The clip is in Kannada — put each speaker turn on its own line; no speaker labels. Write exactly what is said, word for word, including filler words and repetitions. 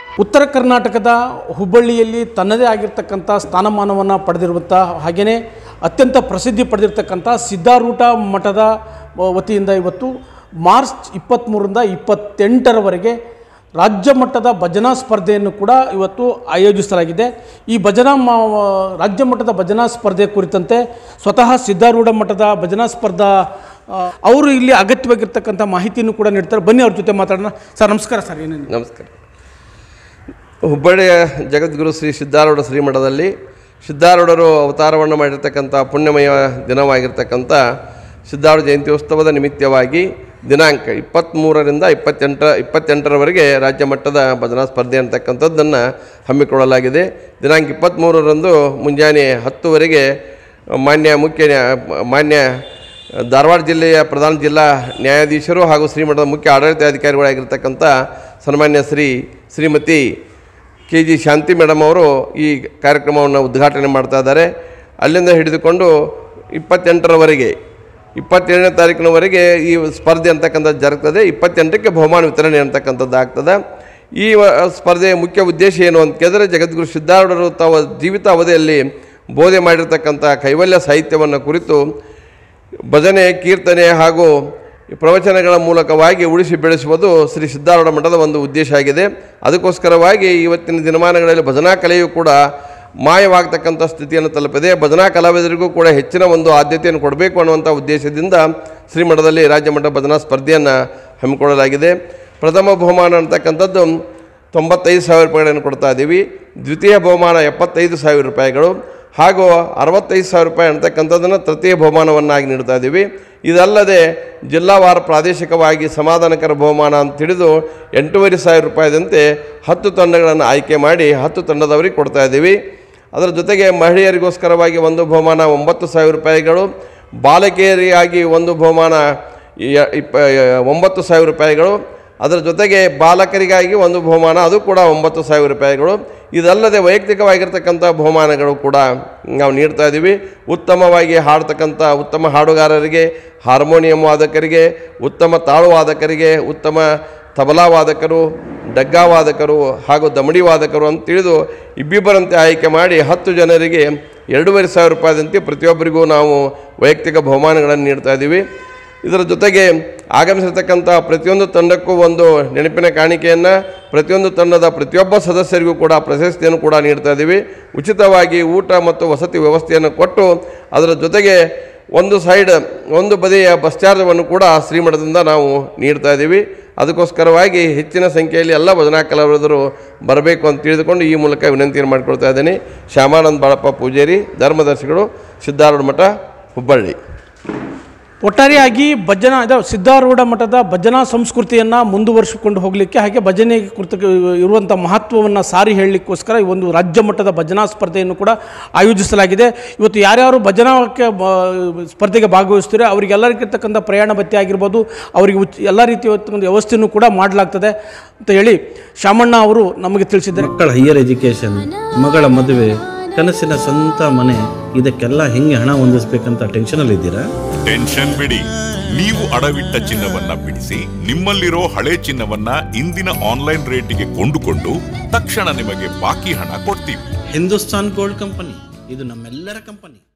ಉತ್ತರ ಕರ್ನಾಟಕದ ಹುಬ್ಬಳ್ಳಿಯಲ್ಲಿ ತನ್ನದೇ ಆಗಿರ್ತಕ್ಕಂಥ ಸ್ಥಾನಮಾನವನ್ನು ಪಡೆದಿರುವಂಥ ಹಾಗೆಯೇ ಅತ್ಯಂತ ಪ್ರಸಿದ್ಧಿ ಪಡೆದಿರ್ತಕ್ಕಂಥ ಸಿದ್ಧಾರೂಢ ಮಠದ ವತಿಯಿಂದ ಇವತ್ತು ಮಾರ್ಚ್ ಇಪ್ಪತ್ತ್ಮೂರರಿಂದ ಇಪ್ಪತ್ತೆಂಟರವರೆಗೆ ರಾಜ್ಯ ಮಟ್ಟದ ಭಜನಾ ಸ್ಪರ್ಧೆಯನ್ನು ಕೂಡ ಇವತ್ತು ಆಯೋಜಿಸಲಾಗಿದೆ. ಈ ಭಜನಾ ರಾಜ್ಯ ಮಟ್ಟದ ಭಜನಾ ಸ್ಪರ್ಧೆ ಕುರಿತಂತೆ ಸ್ವತಃ ಸಿದ್ಧಾರೂಢ ಮಠದ ಭಜನಾ ಸ್ಪರ್ಧಾ ಅವರು ಇಲ್ಲಿ ಅಗತ್ಯವಾಗಿರ್ತಕ್ಕಂಥ ಮಾಹಿತಿಯನ್ನು ಕೂಡ ನೀಡ್ತಾರೆ. ಬನ್ನಿ ಅವ್ರ ಜೊತೆ ಮಾತಾಡೋಣ. ಸರ್ ನಮಸ್ಕಾರ. ಸರ್ ಏನೇನು?
ನಮಸ್ಕಾರ. ಹುಬ್ಬಳ್ಳಿಯ ಜಗದ್ಗುರು ಶ್ರೀ ಸಿದ್ಧಾರೂಢ ಶ್ರೀಮಠದಲ್ಲಿ ಸಿದ್ಧಾರೂಢರು ಅವತಾರವನ್ನು ಮಾಡಿರ್ತಕ್ಕಂಥ ಪುಣ್ಯಮಯ ದಿನವಾಗಿರ್ತಕ್ಕಂಥ ಸಿದ್ಧಾರೂಢ ಜಯಂತ್ಯೋತ್ಸವದ ನಿಮಿತ್ತವಾಗಿ ದಿನಾಂಕ ಇಪ್ಪತ್ತ್ಮೂರರಿಂದ ಇಪ್ಪತ್ತೆಂಟ ಇಪ್ಪತ್ತೆಂಟರವರೆಗೆ ರಾಜ್ಯ ಮಟ್ಟದ ಭಜನಾ ಸ್ಪರ್ಧೆ ಅಂತಕ್ಕಂಥದ್ದನ್ನು ಹಮ್ಮಿಕೊಳ್ಳಲಾಗಿದೆ. ದಿನಾಂಕ ಇಪ್ಪತ್ತ್ಮೂರರಂದು ಮುಂಜಾನೆ ಹತ್ತುವರೆಗೆ ಮಾನ್ಯ ಮುಖ್ಯ ಮಾನ್ಯ ಧಾರವಾಡ ಜಿಲ್ಲೆಯ ಪ್ರಧಾನ ಜಿಲ್ಲಾ ನ್ಯಾಯಾಧೀಶರು ಹಾಗೂ ಶ್ರೀಮಠದ ಮುಖ್ಯ ಆಡಳಿತಾಧಿಕಾರಿಗಳಾಗಿರ್ತಕ್ಕಂಥ ಸನ್ಮಾನ್ಯ Shri Shrimati K G Shanti madam ಅವರು ಈ ಕಾರ್ಯಕ್ರಮವನ್ನು ಉದ್ಘಾಟನೆ ಮಾಡ್ತಾ ಇದ್ದಾರೆ. ಅಲ್ಲಿಂದ ಹಿಡಿದುಕೊಂಡು ಇಪ್ಪತ್ತೆಂಟರವರೆಗೆ ಇಪ್ಪತ್ತೇಳನೇ ತಾರೀಕಿನವರೆಗೆ ಈ ಸ್ಪರ್ಧೆ ಅಂತಕ್ಕಂಥದ್ದು ಜರುಗ್ತದೆ. ಇಪ್ಪತ್ತೆಂಟಕ್ಕೆ ಬಹುಮಾನ ವಿತರಣೆ ಅಂತಕ್ಕಂಥದ್ದು ಆಗ್ತದೆ. ಈ ಸ್ಪರ್ಧೆಯ ಮುಖ್ಯ ಉದ್ದೇಶ ಏನು ಅಂತ ಕೇಳಿದರೆ, ಜಗದ್ಗುರು ಸಿದ್ಧಾರೂಢರು ತಾವ ಜೀವಿತ ಅವಧಿಯಲ್ಲಿ ಬೋಧೆ ಮಾಡಿರ್ತಕ್ಕಂಥ ಕೈವಲ್ಯ ಸಾಹಿತ್ಯವನ್ನು ಕುರಿತು ಭಜನೆ, ಕೀರ್ತನೆ ಹಾಗೂ ಪ್ರವಚನಗಳ ಮೂಲಕವಾಗಿ ಉಳಿಸಿ ಬೆಳೆಸುವುದು ಶ್ರೀ ಸಿದ್ಧಾರೂಢ ಮಠದ ಒಂದು ಉದ್ದೇಶ ಆಗಿದೆ. ಅದಕ್ಕೋಸ್ಕರವಾಗಿ ಇವತ್ತಿನ ದಿನಮಾನಗಳಲ್ಲಿ ಭಜನಾ ಕಲೆಯು ಕೂಡ ಮಾಯವಾಗ್ತಕ್ಕಂಥ ಸ್ಥಿತಿಯನ್ನು ತಲುಪಿದೆ. ಭಜನಾ ಕಲಾವಿದರಿಗೂ ಕೂಡ ಹೆಚ್ಚಿನ ಒಂದು ಆದ್ಯತೆಯನ್ನು ಕೊಡಬೇಕು ಅನ್ನುವಂಥ ಉದ್ದೇಶದಿಂದ ಶ್ರೀಮಠದಲ್ಲಿ ರಾಜ್ಯ ಮಟ್ಟ ಭಜನಾ ಸ್ಪರ್ಧೆಯನ್ನು ಹಮ್ಮಿಕೊಳ್ಳಲಾಗಿದೆ. ಪ್ರಥಮ ಬಹುಮಾನ ಅಂತಕ್ಕಂಥದ್ದು ತೊಂಬತ್ತೈದು ಸಾವಿರ ರೂಪಾಯಿಗಳನ್ನು ಕೊಡ್ತಾ ಇದ್ದೀವಿ. ದ್ವಿತೀಯ ಬಹುಮಾನ ಎಪ್ಪತ್ತೈದು ಸಾವಿರ ರೂಪಾಯಿಗಳು ಹಾಗೂ ಅರವತ್ತೈದು ಸಾವಿರ ರೂಪಾಯಿ ಅಂತಕ್ಕಂಥದ್ದನ್ನು ತೃತೀಯ ಬಹುಮಾನವನ್ನಾಗಿ ನೀಡ್ತಾ ಇದ್ದೀವಿ. ಇದಲ್ಲದೆ ಜಿಲ್ಲಾವಾರ ಪ್ರಾದೇಶಿಕವಾಗಿ ಸಮಾಧಾನಕರ ಬಹುಮಾನ ಅಂತ ತಿಳಿದು ಎಂಟೂವರೆ ಸಾವಿರ ರೂಪಾಯಿದಂತೆ ಹತ್ತು ತಂಡಗಳನ್ನು ಆಯ್ಕೆ ಮಾಡಿ ಹತ್ತು ತಂಡದವರಿಗೆ ಕೊಡ್ತಾ ಇದ್ದೀವಿ. ಅದರ ಜೊತೆಗೆ ಮಹಿಳೆಯರಿಗೋಸ್ಕರವಾಗಿ ಒಂದು ಬಹುಮಾನ ಒಂಬತ್ತು ಸಾವಿರ ರೂಪಾಯಿಗಳು, ಬಾಲಕಿಯರಿಗಾಗಿ ಒಂದು ಬಹುಮಾನ ಇಪ್ಪ ಒಂಬತ್ತು ಸಾವಿರ ರೂಪಾಯಿಗಳು, ಅದರ ಜೊತೆಗೆ ಬಾಲಕರಿಗಾಗಿ ಒಂದು ಬಹುಮಾನ ಅದು ಕೂಡ ಒಂಬತ್ತು ಸಾವಿರ ರೂಪಾಯಿಗಳು. ಇದಲ್ಲದೆ ವೈಯಕ್ತಿಕವಾಗಿರ್ತಕ್ಕಂಥ ಬಹುಮಾನಗಳು ಕೂಡ ನಾವು ನೀಡ್ತಾ ಇದ್ದೀವಿ. ಉತ್ತಮವಾಗಿ ಹಾಡ್ತಕ್ಕಂಥ ಉತ್ತಮ ಹಾಡುಗಾರರಿಗೆ, ಹಾರ್ಮೋನಿಯಂ ವಾದಕರಿಗೆ, ಉತ್ತಮ ತಾಳು ವಾದಕರಿಗೆ, ಉತ್ತಮ ತಬಲಾ ವಾದಕರು, ಡಗ್ಗಾ ವಾದಕರು ಹಾಗೂ ದಮಡಿ ವಾದಕರು ಅಂತ ತಿಳಿದು ಇಬ್ಬಿಬ್ಬರಂತೆ ಆಯ್ಕೆ ಮಾಡಿ ಹತ್ತು ಜನರಿಗೆ ಎರಡೂವರೆ ಸಾವಿರ ರೂಪಾಯಿದಂತೆ ಪ್ರತಿಯೊಬ್ಬರಿಗೂ ನಾವು ವೈಯಕ್ತಿಕ ಬಹುಮಾನಗಳನ್ನು ನೀಡ್ತಾ ಇದ್ದೀವಿ. ಇದರ ಜೊತೆಗೆ ಆಗಮಿಸಿರ್ತಕ್ಕಂಥ ಪ್ರತಿಯೊಂದು ತಂಡಕ್ಕೂ ಒಂದು ನೆನಪಿನ ಕಾಣಿಕೆಯನ್ನು, ಪ್ರತಿಯೊಂದು ತಂಡದ ಪ್ರತಿಯೊಬ್ಬ ಸದಸ್ಯರಿಗೂ ಕೂಡ ಪ್ರಶಸ್ತಿಯನ್ನು ಕೂಡ ನೀಡ್ತಾ ಇದ್ದೀವಿ. ಉಚಿತವಾಗಿ ಊಟ ಮತ್ತು ವಸತಿ ವ್ಯವಸ್ಥೆಯನ್ನು ಕೊಟ್ಟು ಅದರ ಜೊತೆಗೆ ಒಂದು ಸೈಡ್ ಒಂದು ಬದಿಯ ಬಸ್ ಚಾರ್ಜವನ್ನು ಕೂಡ ಶ್ರೀಮಠದಿಂದ ನಾವು ನೀಡ್ತಾ ಇದ್ದೀವಿ. ಅದಕ್ಕೋಸ್ಕರವಾಗಿ ಹೆಚ್ಚಿನ ಸಂಖ್ಯೆಯಲ್ಲಿ ಎಲ್ಲ ಭಜನಾ ಕಲಾವಿದರು ಬರಬೇಕು ಅಂತ ತಿಳಿದುಕೊಂಡು ಈ ಮೂಲಕ ವಿನಂತಿಯನ್ನು ಮಾಡಿಕೊಳ್ತಾ ಇದ್ದೀನಿ. ಶ್ಯಾಮಾನಂದ ಬಾಳಪ್ಪ ಪೂಜಾರಿ, ಧರ್ಮದರ್ಶಿಗಳು, ಸಿದ್ಧಾರೂಢ ಮಠ, ಹುಬ್ಬಳ್ಳಿ.
ಒಟ್ಟಾರೆಯಾಗಿ ಭಜನಾ ಇದು ಸಿದ್ಧಾರೂಢ ಮಠದ ಭಜನಾ ಸಂಸ್ಕೃತಿಯನ್ನು ಮುಂದುವರಿಸಿಕೊಂಡು ಹೋಗಲಿಕ್ಕೆ ಹಾಗೆ ಭಜನೆ ಕುರಿತು ಇರುವಂಥ ಮಹತ್ವವನ್ನು ಸಾರಿ ಹೇಳಲಿಕ್ಕೋಸ್ಕರ ಈ ಒಂದು ರಾಜ್ಯ ಮಟ್ಟದ ಭಜನಾ ಸ್ಪರ್ಧೆಯನ್ನು ಕೂಡ ಆಯೋಜಿಸಲಾಗಿದೆ. ಇವತ್ತು ಯಾರ್ಯಾರು ಭಜನಾಕ್ಕೆ ಸ್ಪರ್ಧೆಗೆ ಭಾಗವಹಿಸ್ತಾರೆ ಅವರಿಗೆಲ್ಲರಿಗಿರ್ತಕ್ಕಂಥ ಪ್ರಯಾಣ ಭತ್ಯೆ ಆಗಿರ್ಬೋದು, ಅವರಿಗೆ ಉಚ್ ಎಲ್ಲ ರೀತಿಯ ವ್ಯವಸ್ಥೆಯನ್ನು ಕೂಡ ಮಾಡಲಾಗ್ತದೆ ಅಂತ ಹೇಳಿ ಶಾಮಣ್ಣ ಅವರು ನಮಗೆ ತಿಳಿಸಿದ್ದಾರೆ.
ಮಕ್ಕಳ ಹೈಯರ್ ಎಜುಕೇಷನ್, ಮಗಳ ಮದುವೆ, ಕನಸಿನ ಸ್ವಂತ ಮನೆ, ಇದಕ್ಕೆಲ್ಲ ಹೆಂಗೆ ಹಣ ಹೊಂದಿಸ್ಬೇಕಂತ ಟೆನ್ಷನಲ್ಲಿ ಇದ್ದೀರಾ?
ಟೆನ್ಷನ್ ಬಿಡಿ. ನೀವು ಅಡವಿಟ್ಟ ಚಿನ್ನವನ್ನ ಬಿಡಿಸಿ ನಿಮ್ಮಲ್ಲಿರೋ ಹಳೆ ಚಿನ್ನವನ್ನ ಇಂದಿನ ಆನ್ಲೈನ್ ರೇಟಿಗೆ ಕೊಂಡುಕೊಂಡು ತಕ್ಷಣ ನಿಮಗೆ ಬಾಕಿ ಹಣ ಕೊಡ್ತೀವಿ.
ಹಿಂದೂಸ್ತಾನ್ ಗೋಲ್ಡ್ ಕಂಪನಿ, ಇದು ನಮ್ಮೆಲ್ಲರ ಕಂಪನಿ.